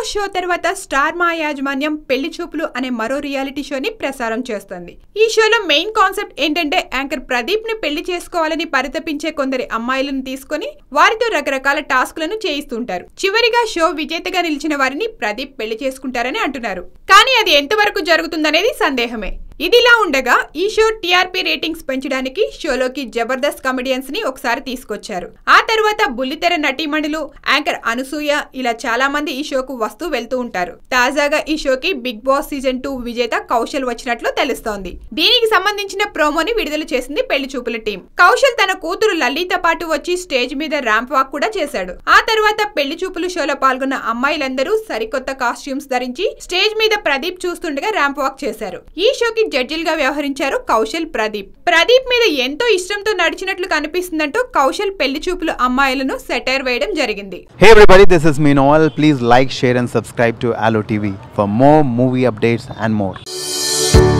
Boss show తర్వాత star మా యాజమాన్యం పెళ్లి చూపులు అనే మరో రియాలిటీ షోని ప్రసారం చేస్తుంది. ఈ షోలో మెయిన్ కాన్సెప్ట్ ఏంటంటే యాంకర్ ప్రదీప్ ని పెళ్లి చేసుకోవాలని పరితపించే కొందరి అమ్మాయిలను తీసుకుని వారితో రకరకాల టాస్క్లను చేయిస్తుంటారు. చివరిగా షో విజేతగా నిలిచిన వారిని ప్రదీప్ పెళ్లి చేసుకుంటారని అంటున్నారు. కానీ అది ఎంతవరకు జరుగుతుందనేది సందేహమే. ఇదిలా ఉండగా ఈ షో టీఆర్పీ రేటింగ్స్ పెంచడానికి షోలోకి జబర్దస్త్ కమెడియన్స్ ని ఒకసారి తీసుకొచ్చారు. ఆ తర్వాత బుల్లితెర నటీమణులు, యాంకర్ అనసూయ ఇలా చాలా మంది ఈ షోకు వస్తూ వెళ్తూ ఉంటారు. తాజాగా ఈ షోకి బిగ్ బాస్ సీజన్ 2 విజేత కౌశల్ వచ్చినట్లు తెలుస్తోంది. దీనికి సంబంధించిన ప్రోమోని విడుదల చేసింది పెళ్లి చూపుల టీం. కౌశల్ తన కూతురు లలిత పాటు వచ్చి స్టేజ్ మీద ర్యాంప్ వాక్ కూడా చేశాడు. ఆ తర్వాత పెళ్లి చూపులు షోలో పాల్గొన్న అమ్మాయిలందరూ సరికొత్త కాస్ట్యూమ్స్ ధరించి స్టేజ్ మీద ప్రదీప్ చూస్తుండగా ర్యాంప్ వాక్ చేశారు. ఈ షోకి జడ్జిలుగా వ్యవహరించారు కౌశల్, ప్రదీప్ మీద ఎంతో ఇష్టంతో నడిచినట్లు కనిపిస్తుందంటూ కౌశల్ పెళ్లి చూపులు అమ్మాయిలను సెటైర్ వేయడం జరిగింది. Hey everybody, this is me Noel. Please like, share and subscribe to Allo TV for more movie updates and more.